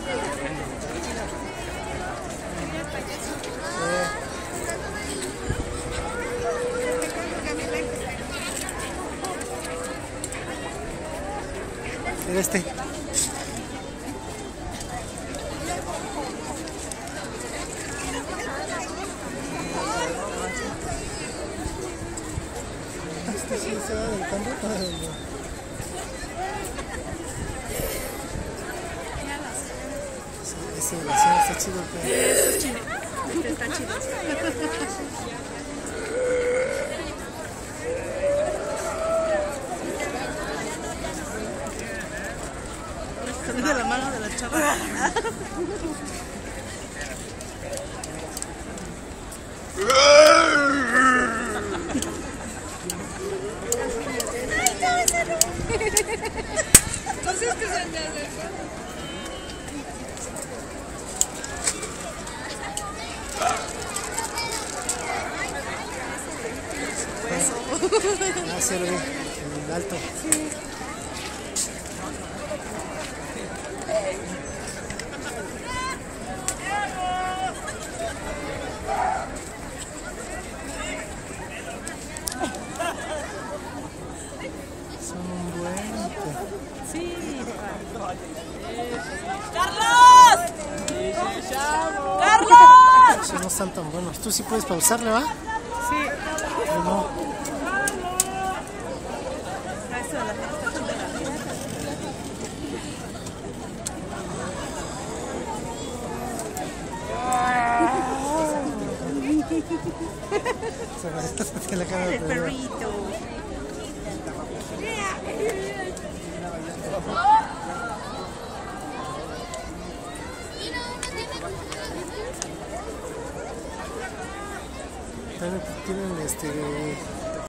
Este. Este sí se va del campo. Ese de la señora está chido. Eso es chido. Este está chido. De la mano de la chava. Entonces, ¿qué se me hace? Ah, sí, lo vi, en el alto. Sí. Son un buen. Sí. ¡Carlos! ¡Carlos! Esos no están tan buenos. Tú sí puedes pausarle, ¿va? Sí. Yo no. Se la cara de El perrito. Tienen